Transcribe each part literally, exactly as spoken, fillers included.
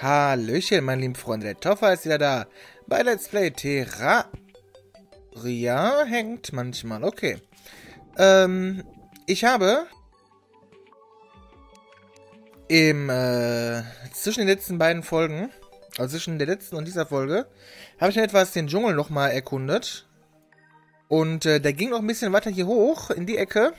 Hallöchen, meine lieben Freunde, der Toffer ist wieder da. Bei Let's Play Terraria hängt manchmal, okay. Ähm, ich habe im, äh, zwischen den letzten beiden Folgen, also zwischen der letzten und dieser Folge, habe ich mir etwas den Dschungel nochmal erkundet. Und äh, der ging noch ein bisschen weiter hier hoch, in die Ecke.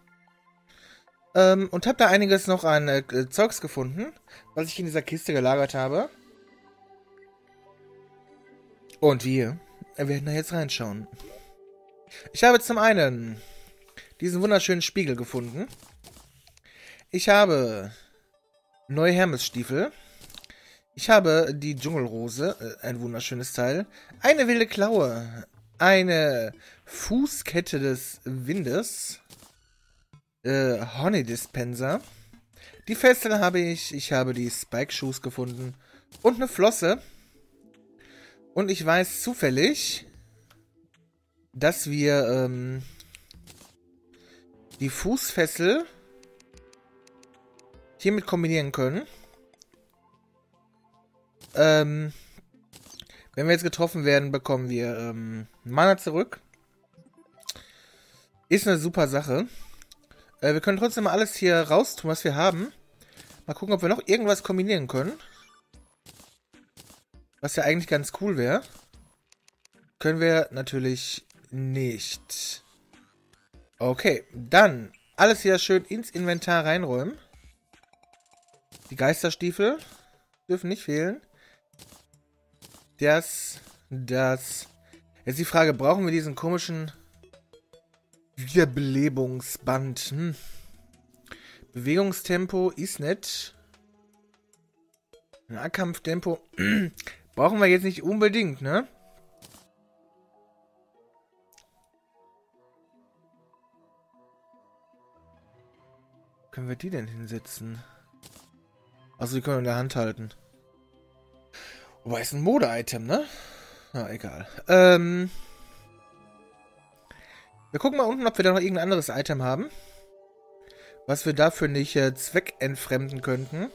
Ähm, und habe da einiges noch an äh, Zeugs gefunden, was ich in dieser Kiste gelagert habe. Und wir werden da jetzt reinschauen. Ich habe zum einen diesen wunderschönen Spiegel gefunden. Ich habe neue Hermesstiefel. Ich habe die Dschungelrose, äh, ein wunderschönes Teil. Eine wilde Klaue. Eine Fußkette des Windes. Äh, Honey Dispenser. Die Fesseln habe ich. Ich habe die Spike-Shoes gefunden. Und eine Flosse. Und ich weiß zufällig, dass wir ähm, die Fußfessel hiermit kombinieren können. Ähm, wenn wir jetzt getroffen werden, bekommen wir ähm, Mana zurück. Ist eine super Sache. Äh, wir können trotzdem mal alles hier raustun, was wir haben. Mal gucken, ob wir noch irgendwas kombinieren können. Was ja eigentlich ganz cool wäre. Können wir natürlich nicht. Okay, dann alles hier schön ins Inventar reinräumen. Die Geisterstiefel dürfen nicht fehlen. Das, das. Jetzt die Frage, brauchen wir diesen komischen Wiederbelebungsband? Hm. Bewegungstempo ist nett. Nahkampftempo brauchen wir jetzt nicht unbedingt, ne? Können wir die denn hinsetzen? Also die können wir in der Hand halten. Wobei, ist ein Mode-Item, ne? Na, egal. Ähm. Wir gucken mal unten, ob wir da noch irgendein anderes Item haben. Was wir dafür nicht äh, zweckentfremden könnten.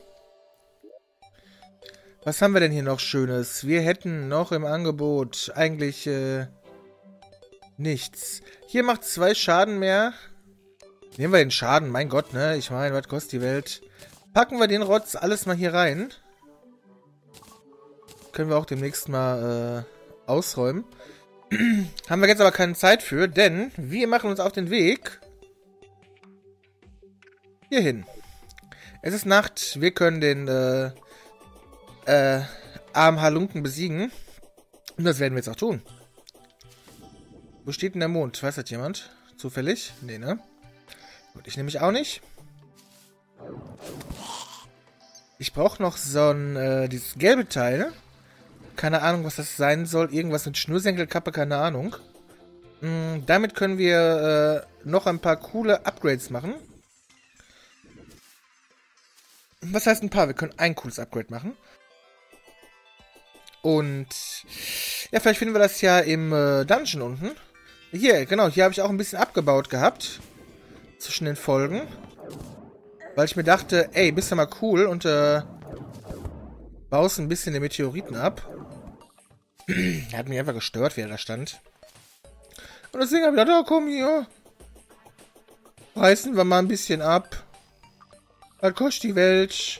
Was haben wir denn hier noch Schönes? Wir hätten noch im Angebot eigentlich äh, nichts. Hier macht zwei Schaden mehr. Nehmen wir den Schaden, mein Gott, ne? Ich meine, was kostet die Welt? Packen wir den Rotz alles mal hier rein. Können wir auch demnächst mal äh, ausräumen. Haben wir jetzt aber keine Zeit für, denn wir machen uns auf den Weg hierhin. Es ist Nacht, wir können den äh, äh, armen Halunken besiegen. Und das werden wir jetzt auch tun. Wo steht denn der Mond? Weiß das jemand? Zufällig? Nee, ne? Gut, ich nehme mich auch nicht. Ich brauche noch so ein, äh, dieses gelbe Teil. Keine Ahnung, was das sein soll. Irgendwas mit Schnürsenkelkappe, keine Ahnung. Mm, damit können wir äh, noch ein paar coole Upgrades machen. Was heißt ein paar? Wir können ein cooles Upgrade machen. Und ja, vielleicht finden wir das ja im äh, Dungeon unten. Hier, genau, hier habe ich auch ein bisschen abgebaut gehabt. Zwischen den Folgen. Weil ich mir dachte, ey, bist du mal cool und äh, baust ein bisschen den Meteoriten ab. Er hat mich einfach gestört, wie er da stand. Und deswegen habe ich gedacht, oh, komm hier. Reißen wir mal ein bisschen ab. Was kostet die Welt?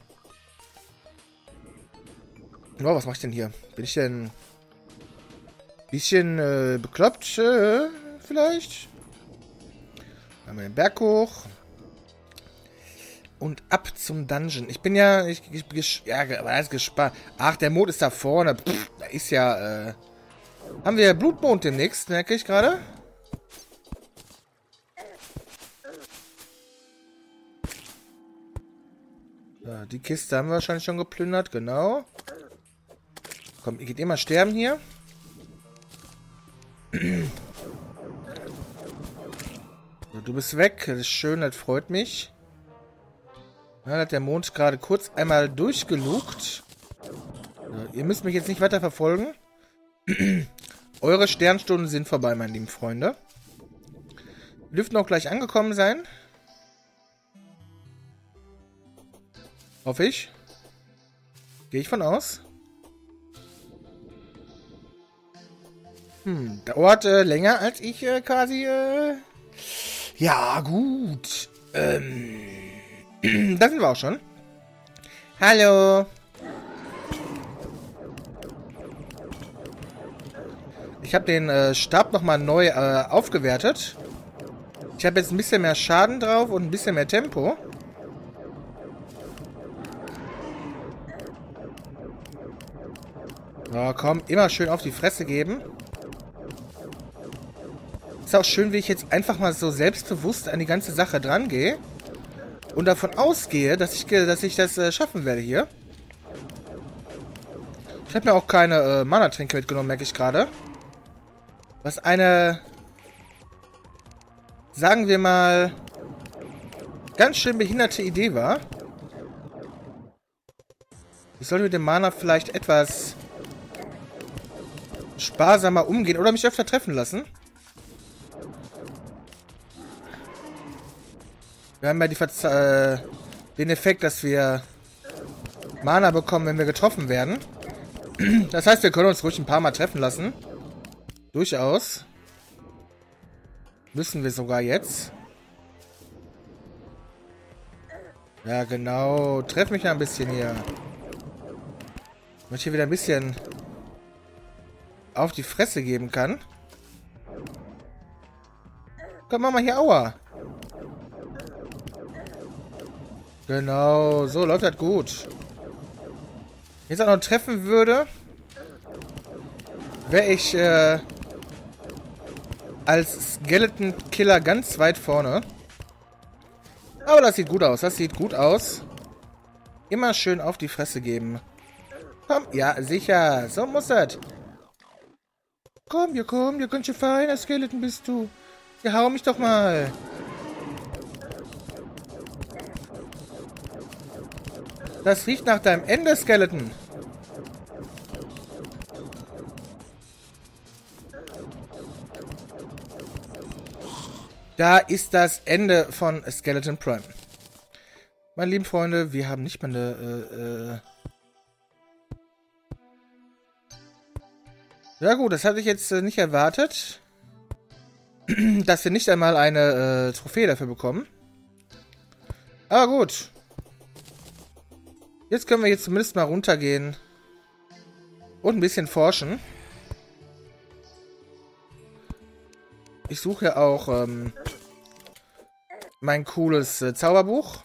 Oh, was mach ich denn hier? Bin ich denn ein bisschen äh, bekloppt? Äh, vielleicht? Dann den Berg hoch. Und ab zum Dungeon. Ich bin ja... Ich, ich, ich, ja, aber er ist gespannt. Ach, der Mond ist da vorne. Pff, da ist ja... Äh, haben wir Blutmond demnächst, merke ich gerade. Ja, die Kiste haben wir wahrscheinlich schon geplündert, genau. Komm, ihr geht immer sterben hier. So, du bist weg. Das ist schön, das freut mich. Da hat der Mond gerade kurz einmal durchgelugt. So, ihr müsst mich jetzt nicht weiter verfolgen. Eure Sternstunden sind vorbei, meine lieben Freunde. Wir dürften auch gleich angekommen sein. Hoffe ich. Gehe ich von aus. Hm, dauert äh, länger, als ich äh, quasi... Äh ja, gut. Ähm, da sind wir auch schon. Hallo. Ich habe den äh, Stab nochmal neu äh, aufgewertet. Ich habe jetzt ein bisschen mehr Schaden drauf und ein bisschen mehr Tempo. So, komm, immer schön auf die Fresse geben. Ist auch schön, wie ich jetzt einfach mal so selbstbewusst an die ganze Sache dran gehe. Und davon ausgehe, dass ich, dass ich das äh, schaffen werde hier. Ich habe mir auch keine äh, Mana-Tränke mitgenommen, merke ich gerade. Was eine, sagen wir mal, ganz schön behinderte Idee war. Ich sollte mit dem Mana vielleicht etwas sparsamer umgehen oder mich öfter treffen lassen. Wir haben ja die Verze äh, den Effekt, dass wir Mana bekommen, wenn wir getroffen werden. Das heißt, wir können uns ruhig ein paar Mal treffen lassen. Durchaus. Müssen wir sogar jetzt. Ja, genau. Treff mich ein bisschen hier. Damit ich hier wieder ein bisschen auf die Fresse geben kann. Komm, mach mal hier Aua. Genau, so läuft das gut. Wenn ich auch noch treffen würde, wäre ich äh, als Skeleton Killer ganz weit vorne. Aber das sieht gut aus, das sieht gut aus. Immer schön auf die Fresse geben. Komm, ja, sicher, so muss das. Komm, hier, komm, hier ganz schön feiner Skeleton bist du. Ja, hau mich doch mal. Das riecht nach deinem Ende, Skeleton. Da ist das Ende von Skeleton Prime. Meine lieben Freunde, wir haben nicht mal eine... Äh, äh ja gut, das hatte ich jetzt äh, nicht erwartet. Dass wir nicht einmal eine äh, Trophäe dafür bekommen. Aber gut. Jetzt können wir jetzt zumindest mal runtergehen und ein bisschen forschen. Ich suche ja auch ähm, mein cooles äh, Zauberbuch.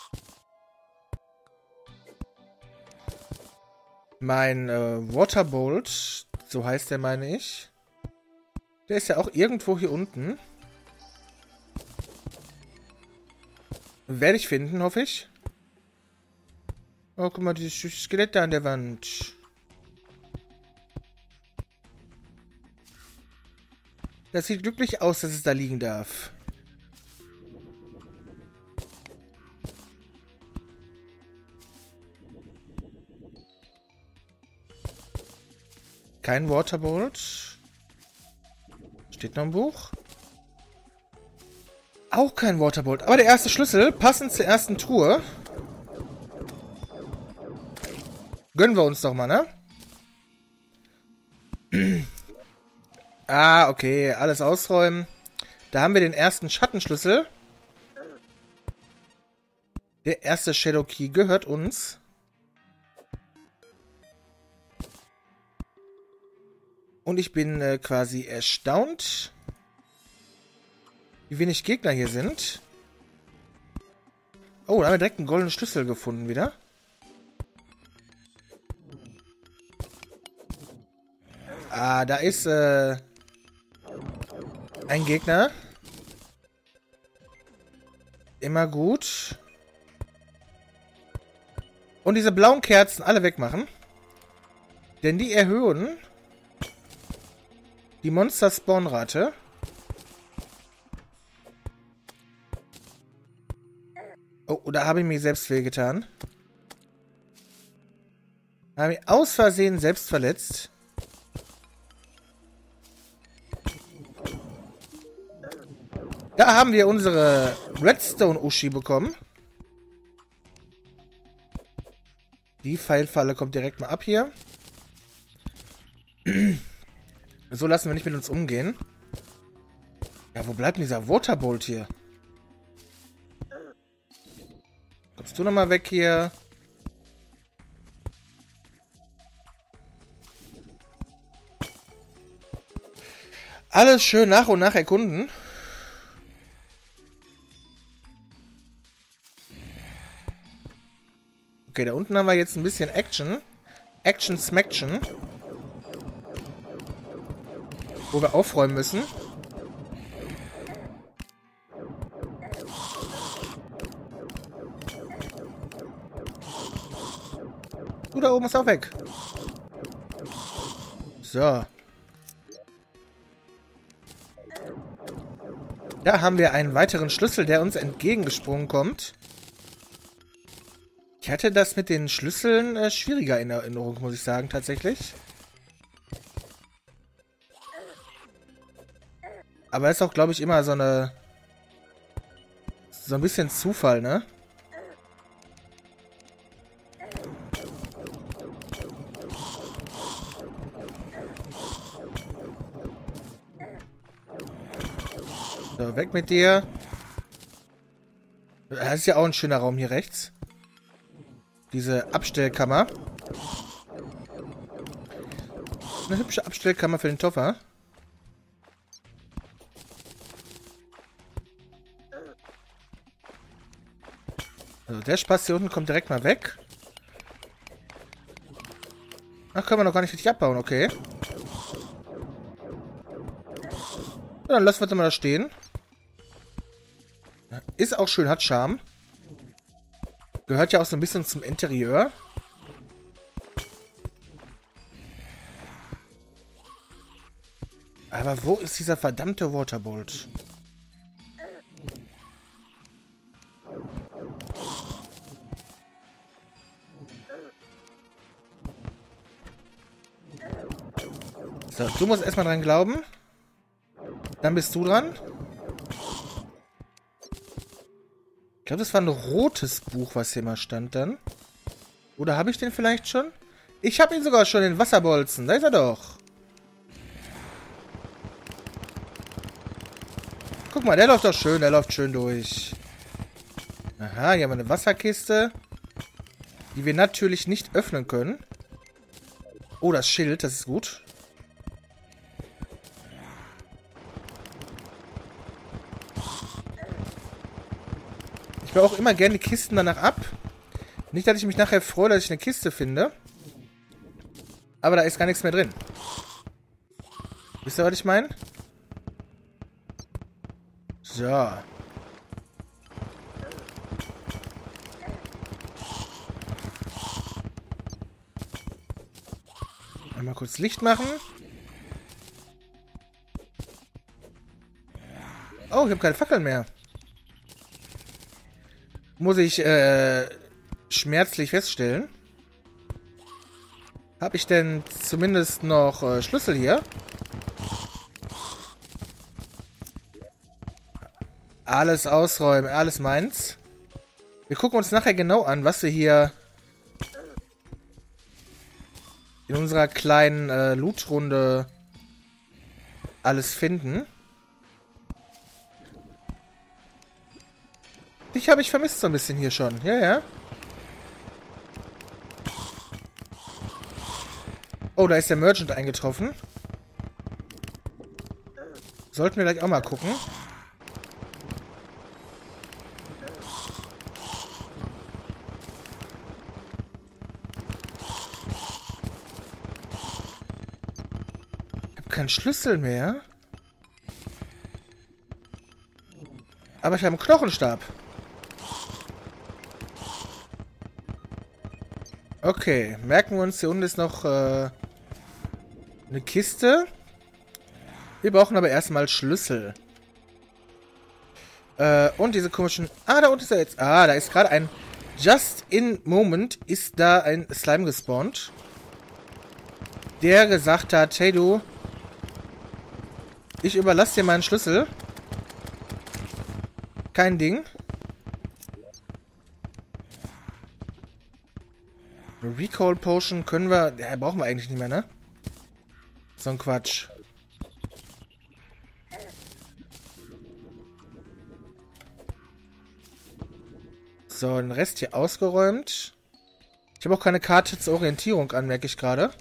Mein äh, Waterbolt, so heißt der, meine ich. Der ist ja auch irgendwo hier unten. Werde ich finden, hoffe ich. Oh, guck mal, dieses Skelett da an der Wand. Das sieht glücklich aus, dass es da liegen darf. Kein Waterbolt. Steht noch ein Buch. Auch kein Waterbolt. Aber der erste Schlüssel, passend zur ersten Truhe. Gönnen wir uns doch mal, ne? Ah, okay. Alles ausräumen. Da haben wir den ersten Schattenschlüssel. Der erste Shadow Key gehört uns. Und ich bin äh, quasi erstaunt, wie wenig Gegner hier sind. Oh, da haben wir direkt einen goldenen Schlüssel gefunden wieder. Ah, da ist äh, ein Gegner. Immer gut. Und diese blauen Kerzen alle wegmachen. Denn die erhöhen die Monster-Spawn-Rate. Oh, da habe ich mir selbst wehgetan. Habe ich aus Versehen selbst verletzt. Da haben wir unsere Redstone-Uschi bekommen. Die Pfeilfalle kommt direkt mal ab hier. So lassen wir nicht mit uns umgehen. Ja, wo bleibt denn dieser Waterbolt hier? Kommst du nochmal weg hier? Alles schön nach und nach erkunden. Okay, da unten haben wir jetzt ein bisschen Action. Action Smaction. Wo wir aufräumen müssen. Du da oben ist auch weg. So. Da haben wir einen weiteren Schlüssel, der uns entgegengesprungen kommt. Ich hatte das mit den Schlüsseln äh, schwieriger in Erinnerung, muss ich sagen, tatsächlich. Aber ist auch, glaube ich, immer so eine... So ein bisschen Zufall, ne? So, weg mit dir. Das ist ja auch ein schöner Raum hier rechts. Diese Abstellkammer. Eine hübsche Abstellkammer für den Toffer. Also der Spaß hier unten kommt direkt mal weg. Ach, können wir noch gar nicht richtig abbauen, okay. Ja, dann lassen wir das mal da stehen. Ist auch schön, hat Charme. Gehört ja auch so ein bisschen zum Interieur. Aber wo ist dieser verdammte Waterbolt? So, du musst erstmal dran glauben. Dann bist du dran. Ich glaube, das war ein rotes Buch, was hier mal stand dann. Oder habe ich den vielleicht schon? Ich habe ihn sogar schon, den Wasserbolzen. Da ist er doch. Guck mal, der läuft doch schön. Der läuft schön durch. Aha, hier haben wir eine Wasserkiste. Die wir natürlich nicht öffnen können. Oh, das Schild, das ist gut. Ich baue auch immer gerne die Kisten danach ab. Nicht, dass ich mich nachher freue, dass ich eine Kiste finde. Aber da ist gar nichts mehr drin. Wisst ihr, was ich meine? So. Einmal kurz Licht machen. Oh, ich habe keine Fackeln mehr. Muss ich äh, schmerzlich feststellen. Habe ich denn zumindest noch äh, Schlüssel hier? Alles ausräumen, alles meins. Wir gucken uns nachher genau an, was wir hier in unserer kleinen äh, Loot-Runde alles finden. Dich habe ich vermisst so ein bisschen hier schon. Ja, ja. Oh, da ist der Merchant eingetroffen. Sollten wir gleich auch mal gucken. Ich habe keinen Schlüssel mehr. Aber ich habe einen Knochenstab. Okay, merken wir uns, hier unten ist noch äh, eine Kiste. Wir brauchen aber erstmal Schlüssel. Äh, und diese komischen... Ah, da unten ist er jetzt... Ah, da ist gerade ein... Just in Moment ist da ein Slime gespawnt. Der gesagt hat, hey du, ich überlasse dir meinen Schlüssel. Kein Ding. Recall Potion können wir... Ja, brauchen wir eigentlich nicht mehr, ne? So ein Quatsch. So, den Rest hier ausgeräumt. Ich habe auch keine Karte zur Orientierung an, merke ich gerade.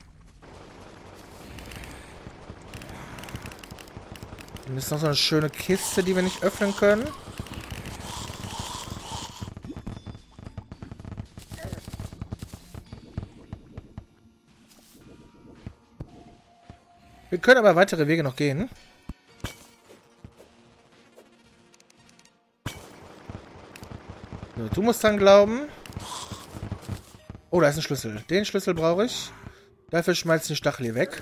Dann ist noch so eine schöne Kiste, die wir nicht öffnen können. Wir können aber weitere Wege noch gehen. So, du musst dran glauben. Oh, da ist ein Schlüssel. Den Schlüssel brauche ich. Dafür schmeiß ich den Stachel hier weg.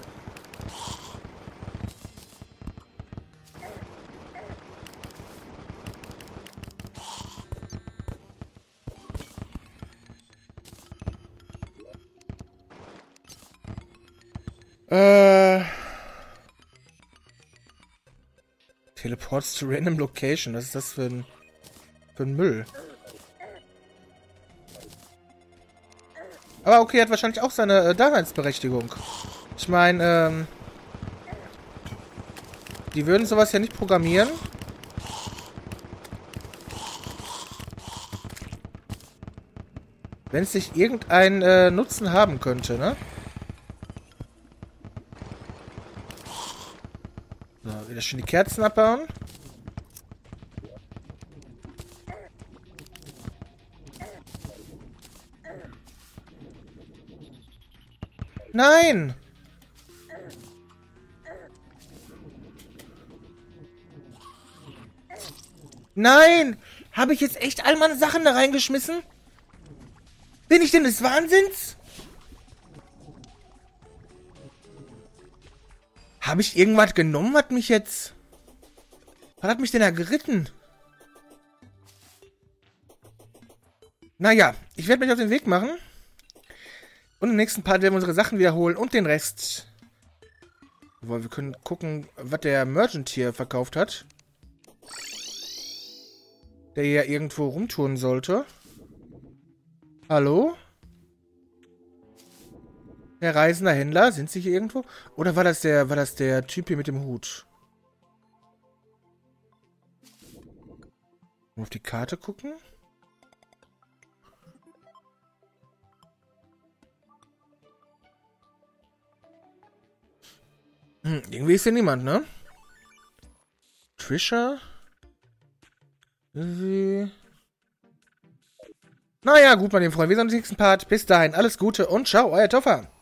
Äh... Teleports to random location. Was ist das für ein, für ein Müll? Aber okay, hat wahrscheinlich auch seine äh, Daseinsberechtigung. Ich meine, ähm... die würden sowas ja nicht programmieren. Wenn es nicht irgendeinen äh, Nutzen haben könnte, ne? So, wieder schön die Kerzen abbauen. Nein! Nein! Habe ich jetzt echt all meine Sachen da reingeschmissen? Bin ich denn des Wahnsinns? Habe ich irgendwas genommen, was mich jetzt... Was hat mich denn da geritten? Naja, ich werde mich auf den Weg machen. Und im nächsten Part werden wir unsere Sachen wiederholen und den Rest. Weil wir können gucken, was der Merchant hier verkauft hat. Der hier irgendwo rumtouren sollte. Hallo? Herr reisender Händler, sind Sie hier irgendwo? Oder war das der, war das der Typ hier mit dem Hut? Mal auf die Karte gucken. Hm, irgendwie ist hier niemand, ne? Trisha? Sie... Naja, gut, meine Freunde, wir sehen uns im nächsten Part. Bis dahin, alles Gute und ciao, euer Toffer.